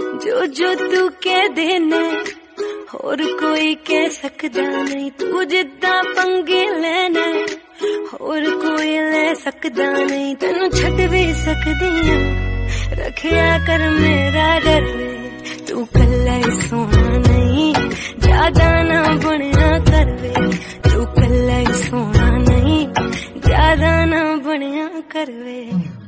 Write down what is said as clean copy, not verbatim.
जो जो तू कह देना होर कोई कह सकदा नहीं। तू जिद्दां पंगे लेना होर कोई ले सकदा नहीं। तेनू छड्ड भी सकदी हां, रखिया कर मेरा डर वे। तू कल्ला ही सोना नहीं, ज्यादा ना बनिया कर वे। तू कल्ला ही सोना नहीं, ज्यादा ना बनिया कर वे।